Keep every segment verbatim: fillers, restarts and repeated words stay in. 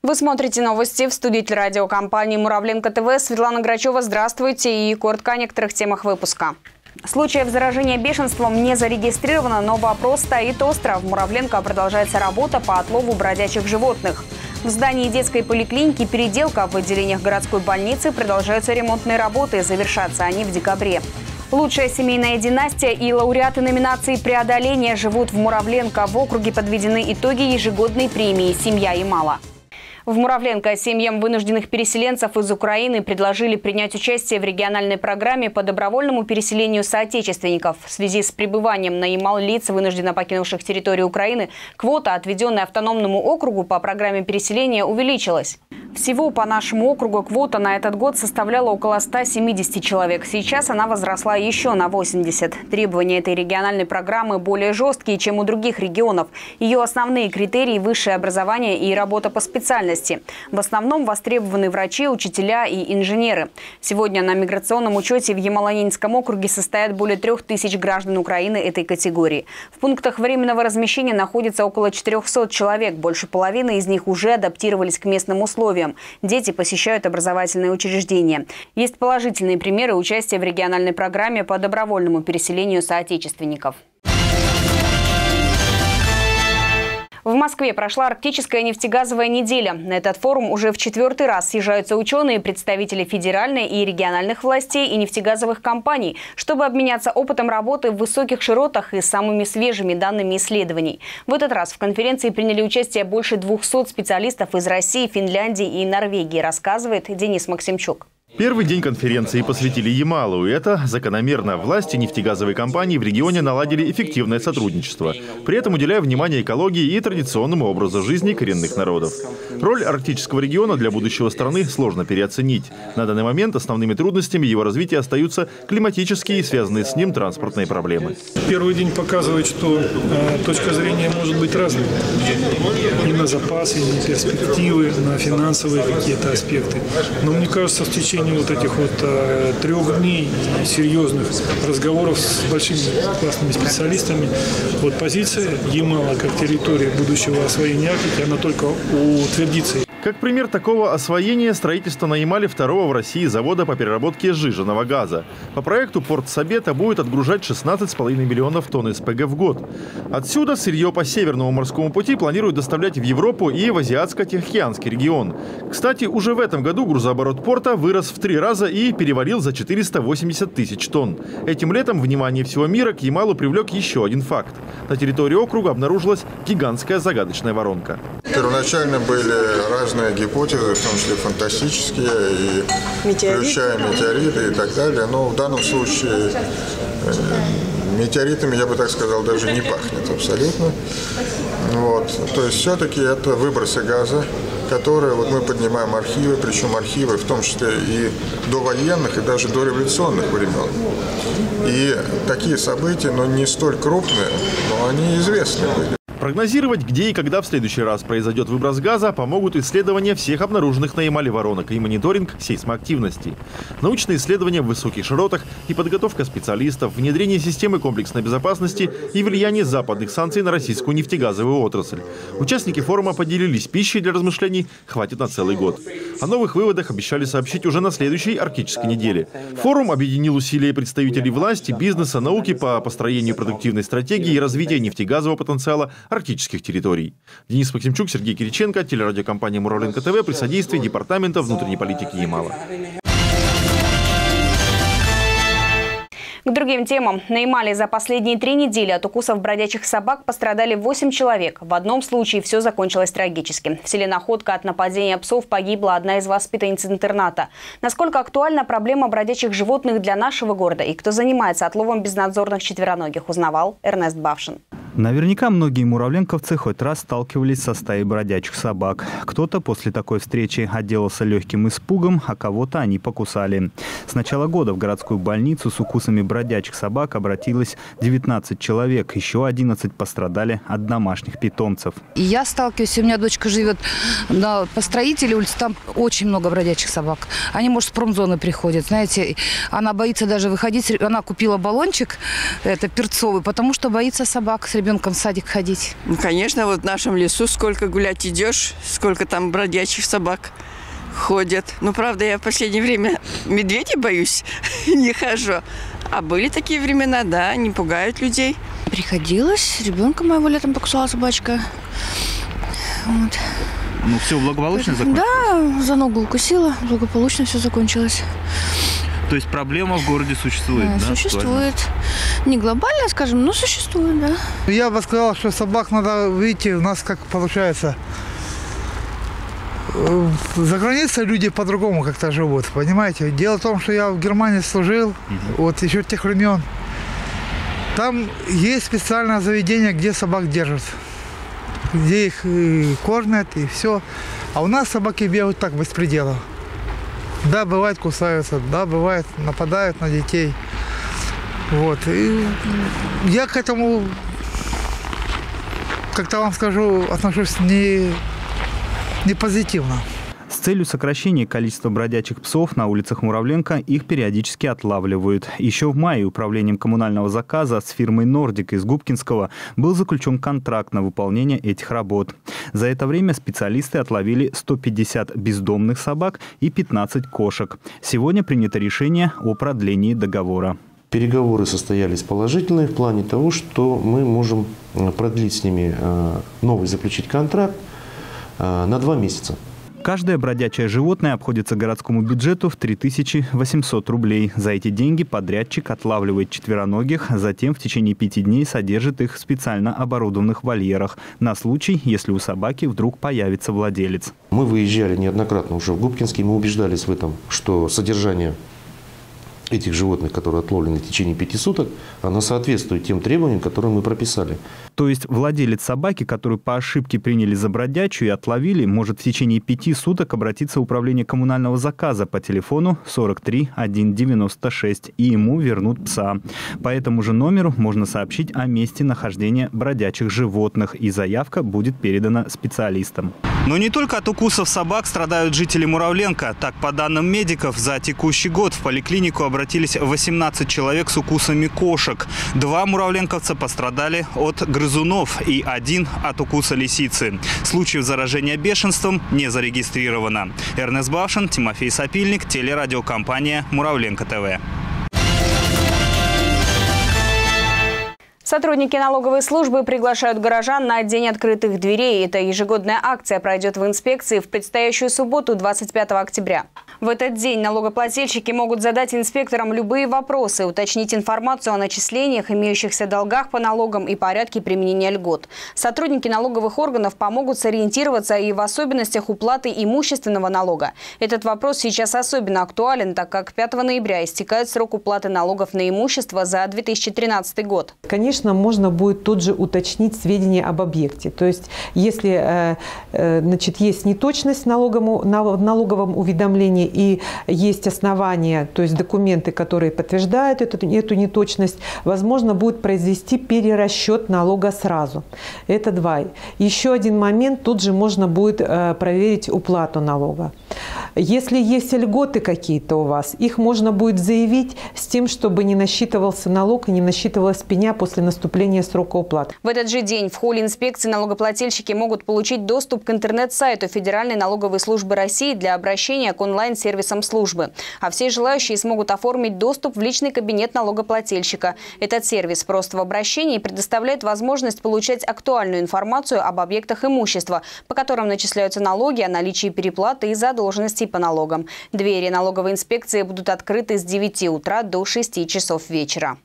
Вы смотрите новости в студии телерадиокомпании «Муравленко ТВ». Светлана Грачева, здравствуйте. И коротко о некоторых темах выпуска. Случаев заражения бешенством не зарегистрировано, но вопрос стоит остро. В Муравленко продолжается работа по отлову бродячих животных. В здании детской поликлиники «Переделка» в отделениях городской больницы продолжаются ремонтные работы. Завершатся они в декабре. Лучшая семейная династия и лауреаты номинации «Преодоление» живут в Муравленко. В округе подведены итоги ежегодной премии «Семья Ямала». В Муравленко семьям вынужденных переселенцев из Украины предложили принять участие в региональной программе по добровольному переселению соотечественников. В связи с пребыванием на Ямал лиц, вынужденно покинувших территорию Украины, квота, отведенная автономному округу по программе переселения, увеличилась. Всего по нашему округу квота на этот год составляла около ста семидесяти человек. Сейчас она возросла еще на восемьдесят. Требования этой региональной программы более жесткие, чем у других регионов. Ее основные критерии – высшее образование и работа по специальности. В основном востребованы врачи, учителя и инженеры. Сегодня на миграционном учете в Ямало-Ненецком округе состоят более трех тысяч граждан Украины этой категории. В пунктах временного размещения находится около четырёхсот человек. Больше половины из них уже адаптировались к местным условиям. Дети посещают образовательные учреждения. Есть положительные примеры участия в региональной программе по добровольному переселению соотечественников. В Москве прошла арктическая нефтегазовая неделя. На этот форум уже в четвертый раз съезжаются ученые, представители федеральной и региональных властей и нефтегазовых компаний, чтобы обменяться опытом работы в высоких широтах и самыми свежими данными исследований. В этот раз в конференции приняли участие больше двухсот специалистов из России, Финляндии и Норвегии, рассказывает Денис Максимчук. Первый день конференции посвятили Ямалу. И это закономерно. Власти нефтегазовой компании в регионе наладили эффективное сотрудничество, при этом уделяя внимание экологии и традиционному образу жизни коренных народов. Роль арктического региона для будущего страны сложно переоценить. На данный момент основными трудностями его развития остаются климатические и связанные с ним транспортные проблемы. Первый день показывает, что э, точка зрения может быть разной. И на запасы, и на перспективы, на финансовые какие-то аспекты. Но мне кажется, в течение вот этих вот э, трех дней серьезных разговоров с большими классными специалистами, вот позиция Ямала как территории будущего освоения Арктики, она только утвердится. Как пример такого освоения строительство на Ямале второго в России завода по переработке сжиженного газа. По проекту порт Сабета будет отгружать шестнадцать с половиной миллионов тонн СПГ в год. Отсюда сырье по Северному морскому пути планируют доставлять в Европу и в Азиатско-Тихоокеанский регион. Кстати, уже в этом году грузооборот порта вырос в три раза и перевалил за четыреста восемьдесят тысяч тонн. Этим летом внимание всего мира к Ямалу привлек еще один факт. На территории округа обнаружилась гигантская загадочная воронка. Первоначально были разные гипотезы, в том числе фантастические, и Метеорит. включая метеориты и так далее. Но в данном случае метеоритами, я бы так сказал, даже не пахнет абсолютно. Вот. То есть все-таки это выбросы газа, которые вот мы поднимаем архивы, причем архивы в том числе и довоенных, и даже дореволюционных времен. И такие события, но не столь крупные, но они известны были. Прогнозировать, где и когда в следующий раз произойдет выброс газа, помогут исследования всех обнаруженных на Ямале воронок и мониторинг сейсмоактивности. Научные исследования в высоких широтах и подготовка специалистов, внедрение системы комплексной безопасности и влияние западных санкций на российскую нефтегазовую отрасль. Участники форума поделились пищей для размышлений, хватит на целый год. О новых выводах обещали сообщить уже на следующей арктической неделе. Форум объединил усилия представителей власти, бизнеса, науки по построению продуктивной стратегии и развития нефтегазового потенциала арктических территорий. Денис Максимчук, Сергей Кириченко, телерадиокомпания «Муравленко ТВ» при содействии Департамента внутренней политики Ямала. К другим темам. На Ямале за последние три недели от укусов бродячих собак пострадали восемь человек. В одном случае все закончилось трагически. В селе Находка от нападения псов погибла одна из воспитанниц интерната. Насколько актуальна проблема бродячих животных для нашего города и кто занимается отловом безнадзорных четвероногих, узнавал Эрнест Бавшин. Наверняка многие муравленковцы хоть раз сталкивались со стаей бродячих собак. Кто-то после такой встречи отделался легким испугом, а кого-то они покусали. С начала года в городскую больницу с укусами бродячих собак обратилось девятнадцать человек. Еще одиннадцать пострадали от домашних питомцев. И я сталкиваюсь, у меня дочка живет на построителе улице, там очень много бродячих собак. Они, может, с промзоны приходят. Знаете, она боится даже выходить. Она купила баллончик, это перцовый, потому что боится собак с ребенком. ребенком в садик ходить. Ну, конечно, вот в нашем лесу сколько гулять идешь, сколько там бродячих собак ходят. Ну, правда, я в последнее время медведей боюсь, не хожу. А были такие времена, да, не пугают людей. Приходилось. Ребенка моего летом покусала собачка. Вот. Ну, все благополучно закончилось? Да, за ногу укусила, благополучно все закончилось. То есть проблема в городе существует, да? Да, существует. Не глобально, скажем, но существует, да. Я бы сказал, что собак надо, видите, у нас как получается, за границей люди по-другому как-то живут, понимаете? Дело в том, что я в Германии служил, угу. вот еще тех времен. Там есть специальное заведение, где собак держат, где их и кормят, и все. А у нас собаки бегают так, без предела. Да, бывает кусаются, да, бывает нападают на детей. Вот. И я к этому, как-то вам скажу, отношусь не, не позитивно. С целью сокращения количества бродячих псов на улицах Муравленко их периодически отлавливают. Еще в мае управлением коммунального заказа с фирмой «Нордик» из Губкинского был заключен контракт на выполнение этих работ. За это время специалисты отловили сто пятьдесят бездомных собак и пятнадцать кошек. Сегодня принято решение о продлении договора. Переговоры состоялись положительные в плане того, что мы можем продлить с ними новый, заключить контракт на два месяца. Каждое бродячее животное обходится городскому бюджету в три тысячи восемьсот рублей. За эти деньги подрядчик отлавливает четвероногих, затем в течение пяти дней содержит их в специально оборудованных вольерах на случай, если у собаки вдруг появится владелец. Мы выезжали неоднократно уже в Губкинский, мы убеждались в этом, что содержание этих животных, которые отловлены в течение пяти суток, оно соответствует тем требованиям, которые мы прописали. То есть владелец собаки, которую по ошибке приняли за бродячую и отловили, может в течение пяти суток обратиться в управление коммунального заказа по телефону сорок три один девяносто шесть, и ему вернут пса. По этому же номеру можно сообщить о месте нахождения бродячих животных, и заявка будет передана специалистам. Но не только от укусов собак страдают жители Муравленко. Так, по данным медиков, за текущий год в поликлинику обратились восемнадцать человек с укусами кошек. Два муравленковца пострадали от грызунов и один от укуса лисицы. Случаев заражения бешенством не зарегистрировано. Эрнест Бавшин, Тимофей Сапильник, телерадиокомпания «Муравленко ТВ». Сотрудники налоговой службы приглашают горожан на День открытых дверей. Эта ежегодная акция пройдет в инспекции в предстоящую субботу, двадцать пятого октября. В этот день налогоплательщики могут задать инспекторам любые вопросы, уточнить информацию о начислениях, имеющихся долгах по налогам и порядке применения льгот. Сотрудники налоговых органов помогут сориентироваться и в особенностях уплаты имущественного налога. Этот вопрос сейчас особенно актуален, так как пятого ноября истекает срок уплаты налогов на имущество за две тысячи тринадцатый год. Конечно, можно будет тут же уточнить сведения об объекте. То есть, если значит, есть неточность в налоговом, налоговом уведомлении и есть основания, то есть документы, которые подтверждают эту, эту неточность, возможно будет произвести перерасчет налога сразу. Это два. Еще один момент, тут же можно будет проверить уплату налога. Если есть льготы какие-то у вас, их можно будет заявить с тем, чтобы не насчитывался налог и не насчитывалась пеня после наступления срока уплаты. В этот же день в холле инспекции налогоплательщики могут получить доступ к интернет-сайту Федеральной налоговой службы России для обращения к онлайн-сервисам службы. А все желающие смогут оформить доступ в личный кабинет налогоплательщика. Этот сервис просто в обращении предоставляет возможность получать актуальную информацию об объектах имущества, по которым начисляются налоги, о наличии переплаты и задолженностей по налогам. Двери налоговой инспекции будут открыты с девяти утра до шести часов вечера.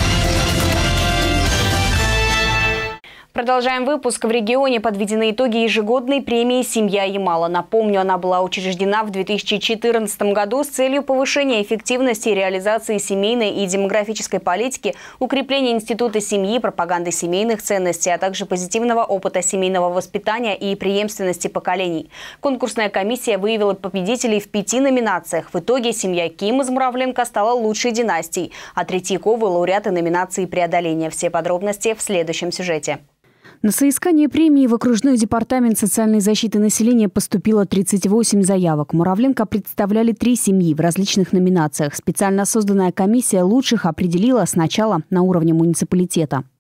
Продолжаем выпуск. В регионе подведены итоги ежегодной премии «Семья Ямала». Напомню, она была учреждена в две тысячи четырнадцатом году с целью повышения эффективности и реализации семейной и демографической политики, укрепления института семьи, пропаганды семейных ценностей, а также позитивного опыта семейного воспитания и преемственности поколений. Конкурсная комиссия выявила победителей в пяти номинациях. В итоге семья Ким из Муравленко стала лучшей династией, а Третьяковы – лауреаты номинации «Преодоление». Все подробности в следующем сюжете. На соискание премии в окружной департамент социальной защиты населения поступило тридцать восемь заявок. Муравленко представляли три семьи в различных номинациях. Специально созданная комиссия лучших определила сначала на уровне муниципалитета.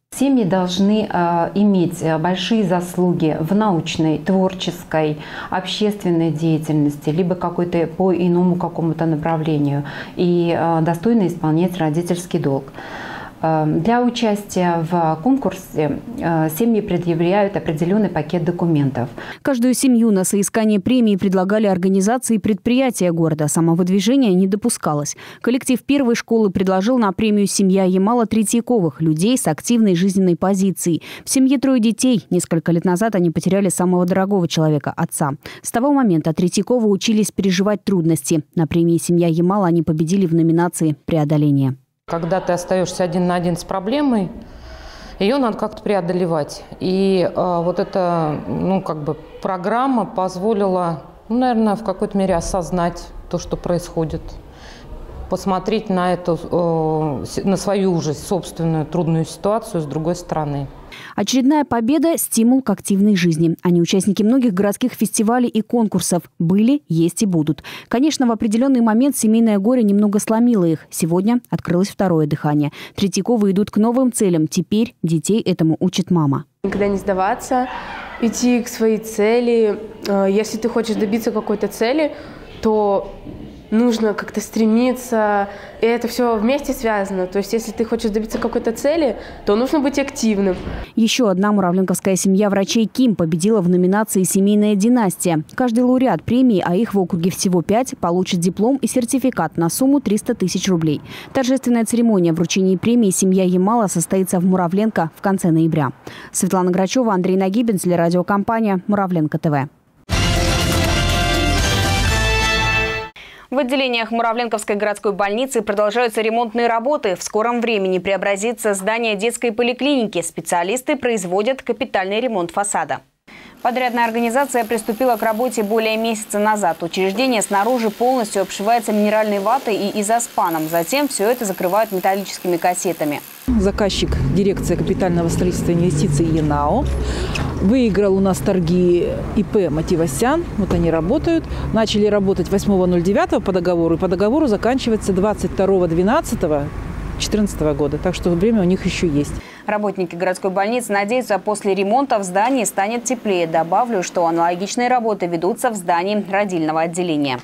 Семьи должны э, иметь большие заслуги в научной, творческой, общественной деятельности, либо какой-то по иному какому-то направлению, и э, достойно исполнять родительский долг. Для участия в конкурсе семьи предъявляют определенный пакет документов. Каждую семью на соискание премии предлагали организации и предприятия города. Самовыдвижение не допускалось. Коллектив первой школы предложил на премию «Семья Ямала-Третьяковых» людей с активной жизненной позицией. В семье трое детей. Несколько лет назад они потеряли самого дорогого человека – отца. С того момента Третьяковы учились переживать трудности. На премии «Семья Ямала» они победили в номинации «Преодоление». Когда ты остаешься один на один с проблемой, ее надо как-то преодолевать. И э, вот эта, ну, как бы программа позволила, ну, наверное, в какой-то мере осознать то, что происходит, посмотреть на эту, э, на свою уже собственную трудную ситуацию с другой стороны. Очередная победа – стимул к активной жизни. Они участники многих городских фестивалей и конкурсов. Были, есть и будут. Конечно, в определенный момент семейное горе немного сломило их. Сегодня открылось второе дыхание. Третьяковы идут к новым целям. Теперь детей этому учит мама. Никогда не сдаваться, идти к своей цели. Если ты хочешь добиться какой-то цели, то нужно как-то стремиться, и это все вместе связано. То есть, если ты хочешь добиться какой-то цели, то нужно быть активным. Еще одна муравленковская семья врачей КИМ победила в номинации «Семейная династия». Каждый лауреат премии, а их в округе всего пять, получит диплом и сертификат на сумму триста тысяч рублей. Торжественная церемония вручения премии «Семья Ямала» состоится в Муравленко в конце ноября. Светлана Грачева, Андрей Нагибин, телерадиокомпания «Муравленко ТВ». В отделениях Муравленковской городской больницы продолжаются ремонтные работы. В скором времени преобразится здание детской поликлиники. Специалисты производят капитальный ремонт фасада. Подрядная организация приступила к работе более месяца назад. Учреждение снаружи полностью обшивается минеральной ватой и изоспаном. Затем все это закрывают металлическими кассетами. Заказчик – дирекция капитального строительства и инвестиций ЯНАО. Выиграл у нас торги ИП «Мативасян». Вот они работают. Начали работать восьмого ноль девятого по договору. И по договору заканчивается двадцать второго двенадцатого две тысячи четырнадцатого года. Так что время у них еще есть. Работники городской больницы надеются, после ремонта в здании станет теплее. Добавлю, что аналогичные работы ведутся в здании родильного отделения.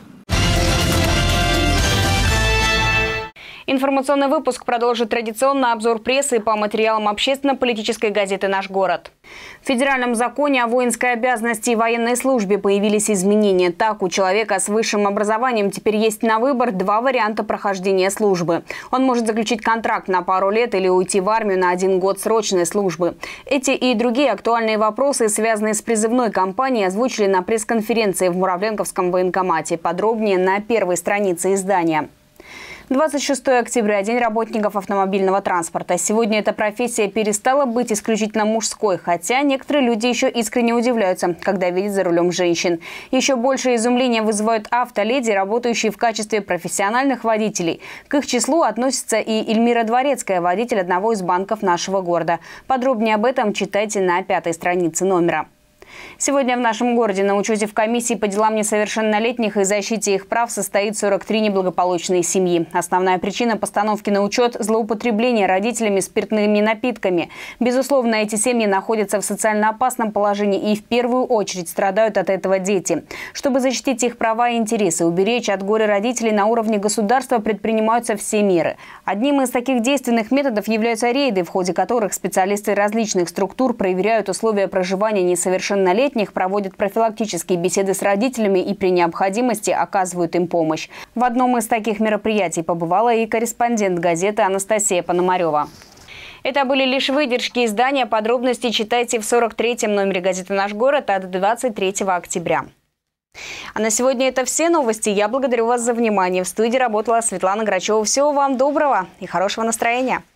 Информационный выпуск продолжит традиционный обзор прессы по материалам общественно-политической газеты «Наш город». В федеральном законе о воинской обязанности и военной службе появились изменения. Так, у человека с высшим образованием теперь есть на выбор два варианта прохождения службы. Он может заключить контракт на пару лет или уйти в армию на один год срочной службы. Эти и другие актуальные вопросы, связанные с призывной кампанией, озвучили на пресс-конференции в Муравленковском военкомате. Подробнее на первой странице издания. двадцать шестого октября – День работников автомобильного транспорта. Сегодня эта профессия перестала быть исключительно мужской, хотя некоторые люди еще искренне удивляются, когда видят за рулем женщин. Еще больше изумления вызывают автоледи, работающие в качестве профессиональных водителей. К их числу относится и Эльмира Дворецкая, водитель одного из банков нашего города. Подробнее об этом читайте на пятой странице номера. Сегодня в нашем городе на учете в комиссии по делам несовершеннолетних и защите их прав состоит сорок три неблагополучные семьи. Основная причина постановки на учет – злоупотребление родителями спиртными напитками. Безусловно, эти семьи находятся в социально опасном положении и в первую очередь страдают от этого дети. Чтобы защитить их права и интересы, уберечь от горя родителей, на уровне государства предпринимаются все меры. Одним из таких действенных методов являются рейды, в ходе которых специалисты различных структур проверяют условия проживания несовершеннолетних, проводят профилактические беседы с родителями и при необходимости оказывают им помощь. В одном из таких мероприятий побывала и корреспондент газеты Анастасия Пономарева. Это были лишь выдержки издания. Подробности читайте в сорок третьем номере газеты «Наш город» от двадцать третьего октября. А на сегодня это все новости. Я благодарю вас за внимание. В студии работала Светлана Грачева. Всего вам доброго и хорошего настроения.